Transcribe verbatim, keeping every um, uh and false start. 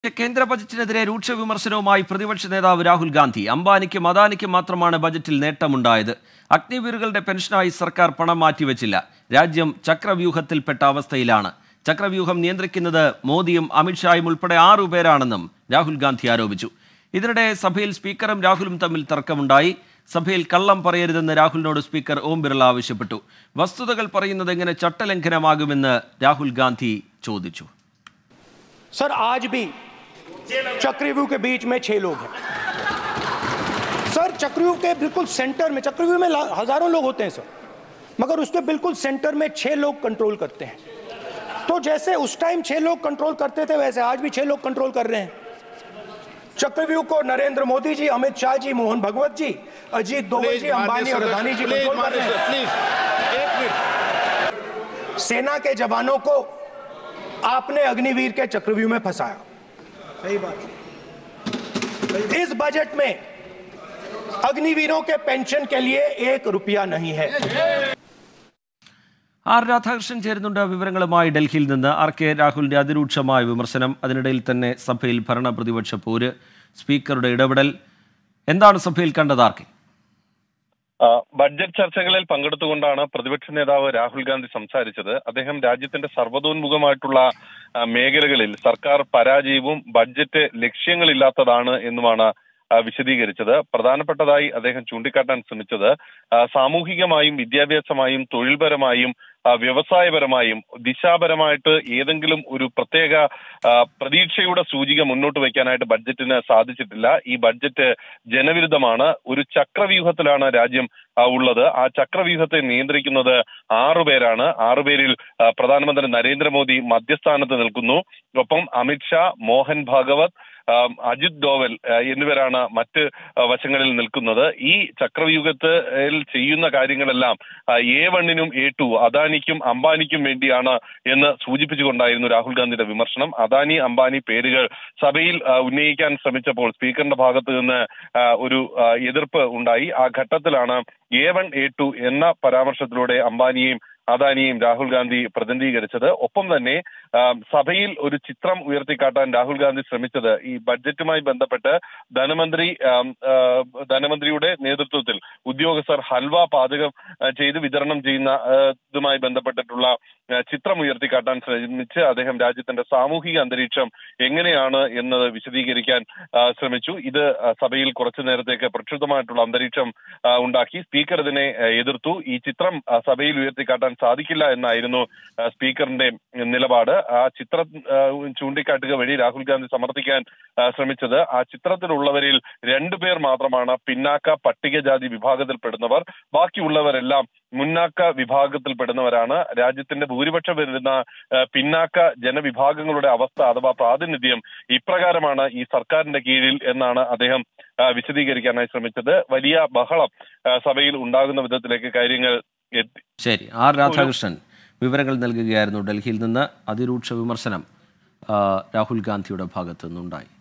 കേന്ദ്ര ബജറ്റിനെതിരെ രൂക്ഷ വിമർശനവുമായി പ്രതിപക്ഷ നേതാവ് രാഹുൽ ഗാന്ധി. അംബാനിക്കും അദാനിക്കും മാത്രമാണ് ബജറ്റിൽ നേട്ടമുണ്ടായത്. അഗ്നിവീറുകളുടെ പെൻഷനായി സർക്കാർ പണം മാറ്റിവെച്ചില്ല. രാജ്യം ചക്രവ്യൂഹത്തിൽപ്പെട്ട അവസ്ഥയിലാണ്. ചക്രവ്യൂഹം നിയന്ത്രിക്കുന്നത് മോദിയും അമിത്ഷായും ഉൾപ്പെടെ ആറുപേരാണെന്നും രാഹുൽ ഗാന്ധി ആരോപിച്ചു. ഇതിനിടെ സഭയിൽ സ്പീക്കറും രാഹുലും തമ്മിൽ തർക്കമുണ്ടായി. സഭയിൽ കള്ളം പറയരുതെന്ന് രാഹുലിനോട് സ്പീക്കർ ഓം ബിർള ആവശ്യപ്പെട്ടു. വസ്തുതകൾ പറയുന്നത് എങ്ങനെ ചട്ടലംഘനമാകുമെന്ന് രാഹുൽ ഗാന്ധി ചോദിച്ചു. सर, आज भी चक्रव्यूह के बीच में छह लोग हैं। सर, चक्रव्यूह के बिल्कुल सेंटर में, चक्रव्यूह में हजारों लोग होते हैं सर, मगर उसके बिल्कुल सेंटर में छह लोग कंट्रोल करते हैं। तो जैसे उस टाइम छह लोग कंट्रोल करते थे, वैसे आज भी छह लोग कंट्रोल कर रहे हैं। चक्रव्यूह को नरेंद्र मोदी जी, अमित शाह जी, मोहन भगवत जी, अजीत दोवल जी, अंबानी और अदानी जी कंट्रोल कर रहे हैं। सेना के जवानों को आपने अग्निवीर के चक्रव्यूह में फंसाया। सही बात। इस बजट में अग्निवीरों के पेंशन के लिए एक रुपया नहीं है। ആർ രാധാകൃഷ്ണൻ ചേരുന്നുണ്ട് വിവരങ്ങളുമായി ഡൽഹിയിൽ നിന്ന്. ആർ കെ രാഹുലിന്റെ അതിരൂക്ഷമായ വിമർശനം, അതിനിടയിൽ തന്നെ സഭയിൽ ഭരണ പ്രതിപക്ഷ പോര്, സ്പീക്കറുടെ ഇടപെടൽ, എന്താണ് സഭയിൽ കണ്ടത് ആർ കെ? ബഡ്ജറ്റ് ചർച്ചകളിൽ പങ്കെടുത്തുകൊണ്ടാണ് പ്രതിപക്ഷ നേതാവ് രാഹുൽ ഗാന്ധി സംസാരിച്ചത്. അദ്ദേഹം രാജ്യത്തിന്റെ സർവ്വതോന്മുഖമായിട്ടുള്ള മേഖലകളിൽ സർക്കാർ പരാജയവും ബഡ്ജറ്റ് ലക്ഷ്യങ്ങളില്ലാത്തതാണ് എന്നുമാണ് വിശദീകരിച്ചത്. പ്രധാനപ്പെട്ടതായി അദ്ദേഹം ചൂണ്ടിക്കാട്ടാൻ ശ്രമിച്ചത് സാമൂഹികമായും വിദ്യാഭ്യാസമായും തൊഴിൽപരമായും വ്യവസായപരമായും ദിശാപരമായിട്ട് ഏതെങ്കിലും ഒരു പ്രത്യേക പ്രതീക്ഷയുടെ സൂചിക മുന്നോട്ട് വയ്ക്കാനായിട്ട് ബഡ്ജറ്റിന് സാധിച്ചിട്ടില്ല. ഈ ബഡ്ജറ്റ് ജനവിരുദ്ധമാണ്. ഒരു ചക്രവ്യൂഹത്തിലാണ് രാജ്യം ഉള്ളത്. ആ ചക്രവ്യൂഹത്തെ നിയന്ത്രിക്കുന്നത് ആറുപേരാണ്. ആറുപേരിൽ പ്രധാനമന്ത്രി നരേന്ദ്രമോദി മധ്യസ്ഥാനത്ത് നിൽക്കുന്നു. ഒപ്പം അമിത്ഷാ, മോഹൻ ഭാഗവത്, അജിത് ഡോവൽ എന്നിവരാണ് മറ്റ് വശങ്ങളിൽ നിൽക്കുന്നത്. ഈ ചക്രവ്യൂഹത്തിൽ ചെയ്യുന്ന കാര്യങ്ങളെല്ലാം എ വണ്ണിനും എ ടു അദാനിക്കും അംബാനിക്കും വേണ്ടിയാണ് എന്ന് സൂചിപ്പിച്ചുകൊണ്ടായിരുന്നു രാഹുൽ ഗാന്ധിയുടെ വിമർശനം. അദാനി അംബാനി പേരുകൾ സഭയിൽ ഉന്നയിക്കാൻ ശ്രമിച്ചപ്പോൾ സ്പീക്കറിന്റെ ഭാഗത്ത് നിന്ന് ഒരു എതിർപ്പ് ഉണ്ടായി. ആ ഘട്ടത്തിലാണ് എ വൺ എ ടു എന്ന പരാമർശത്തിലൂടെ അംബാനിയെയും അദാനിയെയും രാഹുൽ ഗാന്ധി പ്രതിനിധീകരിച്ചത്. ഒപ്പം തന്നെ സഭയിൽ ഒരു ചിത്രം ഉയർത്തിക്കാട്ടാൻ രാഹുൽ ഗാന്ധി ശ്രമിച്ചത് ഈ ബഡ്ജറ്റുമായി ബന്ധപ്പെട്ട് ധനമന്ത്രി ധനമന്ത്രിയുടെ നേതൃത്വത്തിൽ ഉദ്യോഗസ്ഥർ ഹൽവ പാചകം ചെയ്ത് വിതരണം ചെയ്യുന്ന ഇതുമായി ബന്ധപ്പെട്ടിട്ടുള്ള ചിത്രം ഉയർത്തിക്കാട്ടാൻ ശ്രമിച്ച് അദ്ദേഹം രാജ്യത്തിന്റെ സാമൂഹിക അന്തരീക്ഷം എങ്ങനെയാണ് എന്നത് വിശദീകരിക്കാൻ ശ്രമിച്ചു. ഇത് സഭയിൽ കുറച്ചു നേരത്തേക്ക് പ്രക്ഷുബ്ധമായിട്ടുള്ള അന്തരീക്ഷം ഉണ്ടാക്കി. സ്പീക്കർ ഇതിനെ എതിർത്തു. ഈ ചിത്രം സഭയിൽ ഉയർത്തിക്കാട്ടാൻ സാധിക്കില്ല എന്നായിരുന്നു സ്പീക്കറിന്റെ നിലപാട്. ആ ചിത്രം ചൂണ്ടിക്കാട്ടുക വഴി രാഹുൽ ഗാന്ധി സമർത്ഥിക്കാൻ ശ്രമിച്ചത് ആ ചിത്രത്തിലുള്ളവരിൽ രണ്ടുപേർ മാത്രമാണ് പിന്നാക്ക പട്ടികജാതി വിഭാഗത്തിൽപ്പെടുന്നവർ. ബാക്കിയുള്ളവരെല്ലാം മുന്നാക്ക വിഭാഗത്തിൽപ്പെടുന്നവരാണ്. രാജ്യത്തിന്റെ ഭൂരിപക്ഷം വരുന്ന പിന്നാക്ക ജനവിഭാഗങ്ങളുടെ അവസ്ഥ അഥവാ പ്രാതിനിധ്യം ഇപ്രകാരമാണ് ഈ സർക്കാരിന്റെ കീഴിൽ എന്നാണ് അദ്ദേഹം വിശദീകരിക്കാനായി ശ്രമിച്ചത്. വലിയ ബഹളം സഭയിൽ ഉണ്ടാകുന്ന വിധത്തിലേക്ക് കാര്യങ്ങൾ എത്തി. ശരി, ആർ രാധാകൃഷ്ണൻ വിവരങ്ങൾ നൽകുകയായിരുന്നു ഡൽഹിയിൽ നിന്ന്. അതിരൂക്ഷ വിമർശനം രാഹുൽ ഗാന്ധിയുടെ ഭാഗത്തു നിന്നുണ്ടായി.